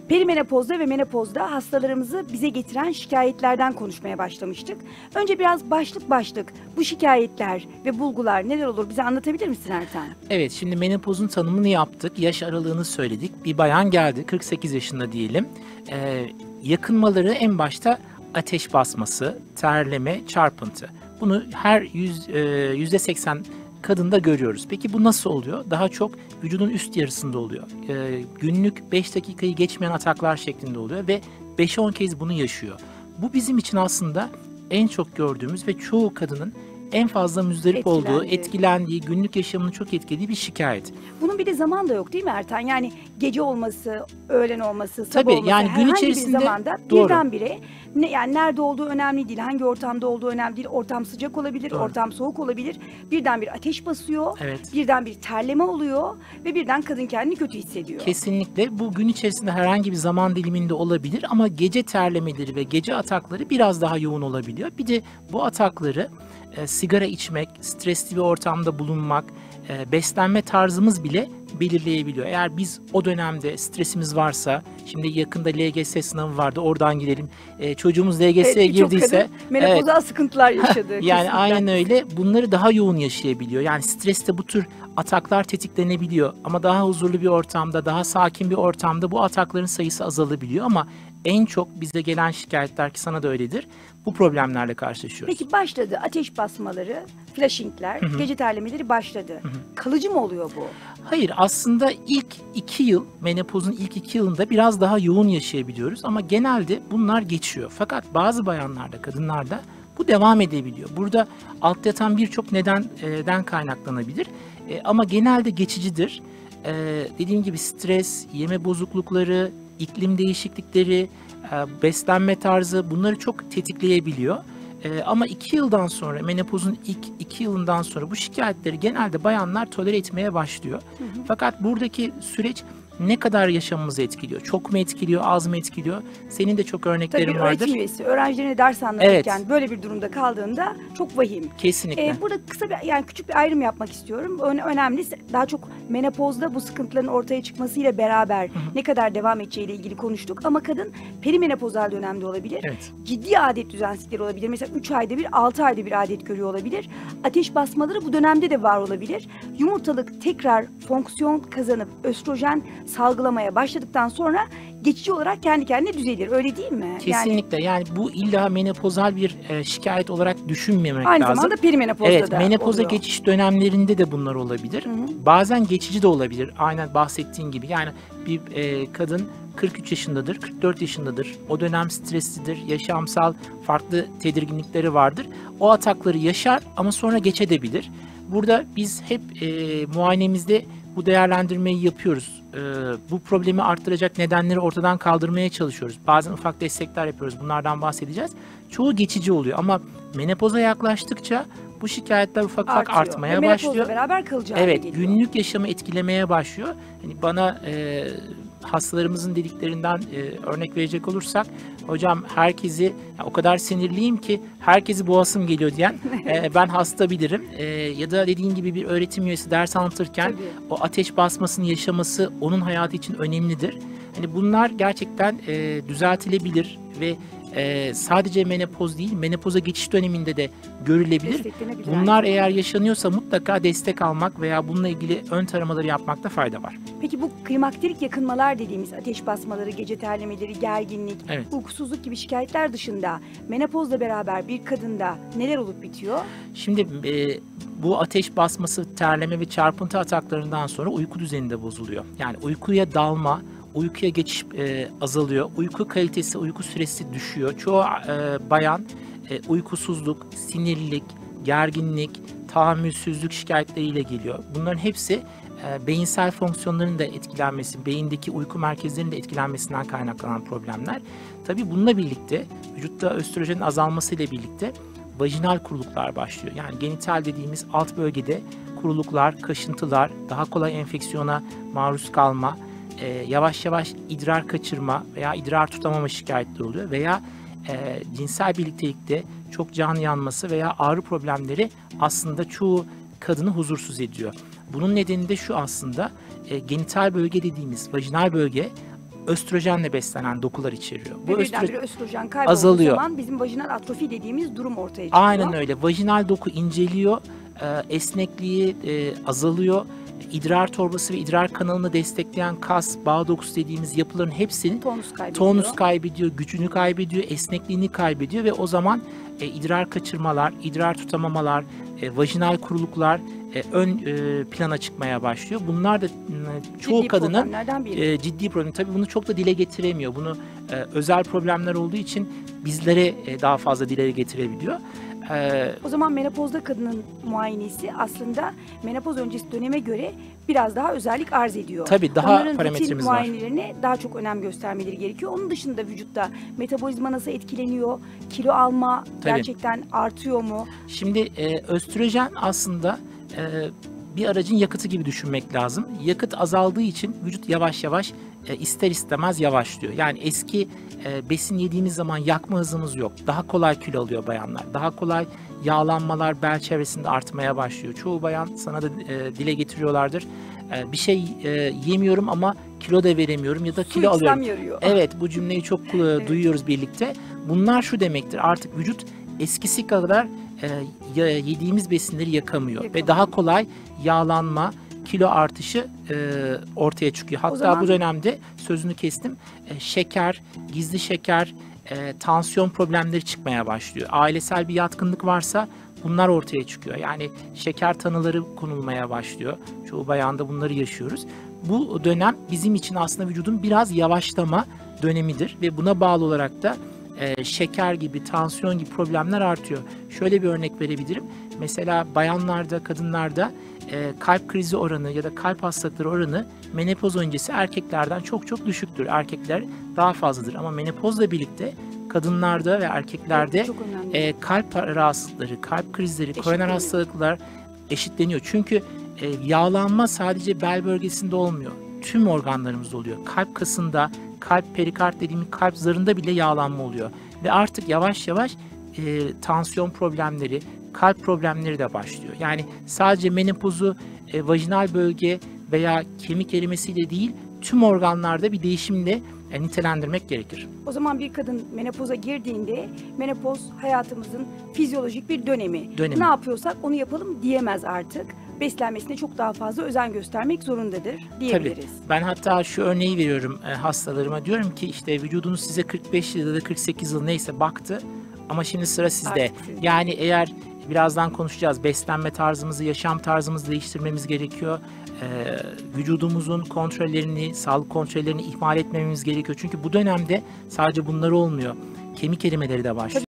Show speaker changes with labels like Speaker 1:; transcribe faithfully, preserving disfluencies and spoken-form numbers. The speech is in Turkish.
Speaker 1: Perimenopozda ve menopozda hastalarımızı bize getiren şikayetlerden konuşmaya başlamıştık. Önce biraz başlık başlık bu şikayetler ve bulgular neler olur bize anlatabilir misin Ertan?
Speaker 2: Evet, şimdi menopozun tanımını yaptık, yaş aralığını söyledik. Bir bayan geldi, kırk sekiz yaşında diyelim. Ee, yakınmaları en başta ateş basması, terleme, çarpıntı. Bunu her yüz, e, yüzde seksen kadında görüyoruz. Peki bu nasıl oluyor? Daha çok vücudun üst yarısında oluyor. Ee, günlük beş dakikayı geçmeyen ataklar şeklinde oluyor ve beş on kez bunu yaşıyor. Bu bizim için aslında en çok gördüğümüz ve çoğu kadının en fazla müzdarip olduğu, etkilendiği, günlük yaşamını çok etkilediği bir şikayet.
Speaker 1: Bunun bir de zaman da yok değil mi Ertan? Yani gece olması, öğlen olması, sabah
Speaker 2: Tabii,
Speaker 1: olması,
Speaker 2: yani gün
Speaker 1: herhangi
Speaker 2: içerisinde,
Speaker 1: bir zamanda birdenbire ne, yani nerede olduğu önemli değil, hangi ortamda olduğu önemli değil. Ortam sıcak olabilir,
Speaker 2: Doğru.
Speaker 1: ortam soğuk olabilir. Birdenbire ateş basıyor,
Speaker 2: Evet.
Speaker 1: birdenbire terleme oluyor ve birden kadın kendini kötü hissediyor.
Speaker 2: Kesinlikle bu gün içerisinde herhangi bir zaman diliminde olabilir ama gece terlemeleri ve gece atakları biraz daha yoğun olabiliyor. Bir de bu atakları e, sigara içmek, stresli bir ortamda bulunmak, e, beslenme tarzımız bile belirleyebiliyor. Eğer biz o dönemde stresimiz varsa, şimdi yakında L G S sınavı vardı, oradan gidelim. E, çocuğumuz L G S'ye
Speaker 1: Evet, birçok
Speaker 2: girdiyse,
Speaker 1: kadın menopozal evet. sıkıntılar yaşadı.
Speaker 2: yani
Speaker 1: kesinlikle.
Speaker 2: aynen öyle. Bunları daha yoğun yaşayabiliyor. Yani streste bu tür ataklar tetiklenebiliyor ama daha huzurlu bir ortamda, daha sakin bir ortamda bu atakların sayısı azalabiliyor ama en çok bize gelen şikayetler, ki sana da öyledir, bu problemlerle karşılaşıyoruz.
Speaker 1: Peki başladı ateş basmaları, flashingler, Hı-hı. gece terlemeleri başladı. Hı-hı. Kalıcı mı oluyor bu?
Speaker 2: Hayır, aslında ilk iki yıl, menopozun ilk iki yılında biraz daha yoğun yaşayabiliyoruz ama genelde bunlar geçiyor. Fakat bazı bayanlarda, kadınlarda bu devam edebiliyor. Burada altta yatan birçok nedenden kaynaklanabilir e, ama genelde geçicidir. E, dediğim gibi stres, yeme bozuklukları, iklim değişiklikleri, e, beslenme tarzı bunları çok tetikleyebiliyor. E, ama iki yıldan sonra, menopozun ilk iki yılından sonra bu şikayetleri genelde bayanlar tolere etmeye başlıyor. Hı hı. Fakat buradaki süreç ne kadar yaşamımızı etkiliyor? Çok mu etkiliyor, az mı etkiliyor? Senin de çok örneklerin
Speaker 1: Tabii,
Speaker 2: vardır.
Speaker 1: öğretim üyesi, öğrencilerine ders anlatırken
Speaker 2: Evet.
Speaker 1: böyle bir durumda kaldığında çok vahim.
Speaker 2: Kesinlikle.
Speaker 1: Ee, burada kısa bir, yani küçük bir ayrım yapmak istiyorum. Ö- önemli, daha çok menopozda bu sıkıntıların ortaya çıkmasıyla beraber Hı-hı. ne kadar devam edeceğiyle ilgili konuştuk. Ama kadın perimenopozal dönemde olabilir. Evet. Ciddi adet düzensizlikleri olabilir. Mesela üç ayda bir, altı ayda bir adet görüyor olabilir. Ateş basmaları bu dönemde de var olabilir. Yumurtalık tekrar fonksiyon kazanıp östrojen salgılamaya başladıktan sonra geçici olarak kendi kendine düzelir. Öyle değil mi?
Speaker 2: Kesinlikle. Yani, yani bu illa menopozal bir e, şikayet olarak düşünmemek
Speaker 1: Aynı
Speaker 2: lazım.
Speaker 1: Aynı zamanda perimenopozda
Speaker 2: evet,
Speaker 1: da
Speaker 2: menopoza
Speaker 1: oluyor.
Speaker 2: geçiş dönemlerinde de bunlar olabilir. Hı hı. Bazen geçici de olabilir. Aynen bahsettiğin gibi. Yani bir e, kadın kırk üç yaşındadır, kırk dört yaşındadır. O dönem streslidir, yaşamsal farklı tedirginlikleri vardır. O atakları yaşar ama sonra geçebilir. Burada biz hep e, muayenemizde bu değerlendirmeyi yapıyoruz. Ee, bu problemi arttıracak nedenleri ortadan kaldırmaya çalışıyoruz. Bazen ufak destekler yapıyoruz. Bunlardan bahsedeceğiz. Çoğu geçici oluyor ama menopoza yaklaştıkça bu şikayetler ufak ufak Artıyor. artmaya Ve başlıyor.
Speaker 1: Menopozla beraber kalacağı
Speaker 2: Evet,
Speaker 1: geliyor.
Speaker 2: günlük yaşamı etkilemeye başlıyor. Hani bana e, hastalarımızın dediklerinden e, örnek verecek olursak, hocam herkesi, ya o kadar sinirliyim ki herkesi boğasım geliyor diyen e, ben hasta bilirim. E, ya da dediğin gibi bir öğretim üyesi ders anlatırken Tabii. o ateş basmasını yaşaması onun hayatı için önemlidir. Hani bunlar gerçekten e, düzeltilebilir ve Ee, sadece menopoz değil, menopoza geçiş döneminde de görülebilir. Bunlar eğer yaşanıyorsa mutlaka destek almak veya bununla ilgili ön taramaları yapmakta fayda var.
Speaker 1: Peki bu klimakterik yakınmalar dediğimiz ateş basmaları, gece terlemeleri, gerginlik, evet. uykusuzluk gibi şikayetler dışında menopozla beraber bir kadında neler olup bitiyor?
Speaker 2: Şimdi e, bu ateş basması, terleme ve çarpıntı ataklarından sonra uyku düzeni de bozuluyor. Yani uykuya dalma, uykuya geçiş e, azalıyor. Uyku kalitesi, uyku süresi düşüyor. Çoğu e, bayan e, uykusuzluk, sinirlilik, gerginlik, tahammülsüzlük şikayetleriyle geliyor. Bunların hepsi e, beyinsel fonksiyonların da etkilenmesi, beyindeki uyku merkezlerinin de etkilenmesinden kaynaklanan problemler. Tabii bununla birlikte vücutta östrojenin azalmasıyla birlikte vajinal kuruluklar başlıyor. Yani genital dediğimiz alt bölgede kuruluklar, kaşıntılar, daha kolay enfeksiyona maruz kalma, Ee, yavaş yavaş idrar kaçırma veya idrar tutamama şikayetleri oluyor veya e, cinsel birliktelikte çok can yanması veya ağrı problemleri aslında çoğu kadını huzursuz ediyor. Bunun nedeni de şu aslında, e, genital bölge dediğimiz vajinal bölge östrojenle beslenen dokular içeriyor. Bu
Speaker 1: Ve birdenbire
Speaker 2: östrojen
Speaker 1: östrojen kaybolduğu
Speaker 2: azalıyor.
Speaker 1: zaman bizim vajinal atrofi dediğimiz durum ortaya çıkıyor.
Speaker 2: Aynen öyle. Vajinal doku inceliyor, e, esnekliği e, azalıyor. İdrar torbası ve idrar kanalını destekleyen kas, bağ dokusu dediğimiz yapıların hepsinin
Speaker 1: Tonus kaybediyor.
Speaker 2: tonus kaybediyor, gücünü kaybediyor, esnekliğini kaybediyor ve o zaman e, idrar kaçırmalar, idrar tutamamalar, e, vajinal kuruluklar e, ön e, plana çıkmaya başlıyor. Bunlar da e, çoğu
Speaker 1: Ciddi
Speaker 2: kadının
Speaker 1: problemlerden biri.
Speaker 2: e, ciddi problem. Tabii bunu çok da dile getiremiyor. Bunu e, özel problemler olduğu için bizlere e, daha fazla dile getirebiliyor. E,
Speaker 1: O zaman menopozda kadının muayenesi aslında menopoz öncesi döneme göre biraz daha özellik arz ediyor.
Speaker 2: Tabii daha
Speaker 1: Onların rutin
Speaker 2: parametremiz var.
Speaker 1: muayenelerine daha çok önem göstermeleri gerekiyor. Onun dışında vücutta metabolizma nasıl etkileniyor? Kilo alma
Speaker 2: Tabii.
Speaker 1: gerçekten artıyor mu?
Speaker 2: Şimdi e, östrojen aslında e, bir aracın yakıtı gibi düşünmek lazım. Yakıt azaldığı için vücut yavaş yavaş e, ister istemez yavaşlıyor. Yani eski e, besin yediğimiz zaman yakma hızımız yok. Daha kolay kilo alıyor bayanlar. Daha kolay yağlanmalar bel çevresinde artmaya başlıyor. Çoğu bayan sana da e, dile getiriyorlardır. E, bir şey e, yemiyorum ama kilo da veremiyorum ya da
Speaker 1: Su
Speaker 2: kilo
Speaker 1: içsem
Speaker 2: alıyorum.
Speaker 1: yarıyor.
Speaker 2: Evet, bu cümleyi çok e, duyuyoruz birlikte. Bunlar şu demektir: artık vücut eskisi kadar e, yediğimiz besinleri yakamıyor
Speaker 1: Yakamıyor.
Speaker 2: ve daha kolay yağlanma, kilo artışı e, ortaya çıkıyor. Hatta
Speaker 1: zaman-
Speaker 2: bu dönemde sözünü kestim, e, şeker, gizli şeker, e, tansiyon problemleri çıkmaya başlıyor. Ailesel bir yatkınlık varsa bunlar ortaya çıkıyor. Yani şeker tanıları konulmaya başlıyor. Çoğu bayanda bunları yaşıyoruz. Bu dönem bizim için aslında vücudun biraz yavaşlama dönemidir ve buna bağlı olarak da e, şeker gibi, tansiyon gibi problemler artıyor. Şöyle bir örnek verebilirim. Mesela bayanlarda, kadınlarda e, kalp krizi oranı ya da kalp hastalıkları oranı menopoz öncesi erkeklerden çok çok düşüktür. Erkekler daha fazladır ama menopozla birlikte kadınlarda ve erkeklerde
Speaker 1: Evet, çok önemli.
Speaker 2: e, kalp rahatsızlıkları, kalp krizleri, koroner
Speaker 1: Eşitleniyor.
Speaker 2: hastalıklar eşitleniyor. Çünkü e, yağlanma sadece bel bölgesinde olmuyor. Tüm organlarımızda oluyor. Kalp kasında, kalp perikard dediğimiz kalp zarında bile yağlanma oluyor. Ve artık yavaş yavaş e, tansiyon problemleri, kalp problemleri de başlıyor. Yani sadece menopozu e, vajinal bölge veya kemik erimesiyle değil, tüm organlarda bir değişimle e, nitelendirmek gerekir.
Speaker 1: O zaman bir kadın menopoza girdiğinde menopoz hayatımızın fizyolojik bir dönemi.
Speaker 2: Dönemi.
Speaker 1: Ne yapıyorsak onu yapalım diyemez artık. Beslenmesine çok daha fazla özen göstermek zorundadır diyebiliriz.
Speaker 2: Tabii. Ben hatta şu örneği veriyorum e, hastalarıma. Diyorum ki işte vücudunuz size kırk beş yıl ya da kırk sekiz yıl neyse baktı ama şimdi sıra sizde.
Speaker 1: Artık sizde.
Speaker 2: Yani eğer birazdan konuşacağız, beslenme tarzımızı, yaşam tarzımızı değiştirmemiz gerekiyor. E, vücudumuzun kontrollerini, sağlık kontrollerini ihmal etmememiz gerekiyor. Çünkü bu dönemde sadece bunlar olmuyor. Kemik erimeleri de başlıyor.